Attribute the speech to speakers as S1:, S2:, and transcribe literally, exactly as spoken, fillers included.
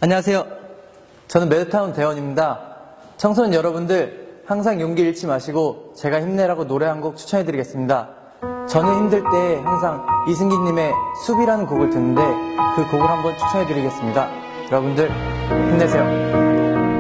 S1: 안녕하세요. 저는 매드타운 대원입니다. 청소년 여러분들 항상 용기 잃지 마시고 제가 힘내라고 노래 한 곡 추천해드리겠습니다. 저는 힘들 때 항상 이승기님의 숲이라는 곡을 듣는데 그 곡을 한번 추천해드리겠습니다. 여러분들 힘내세요.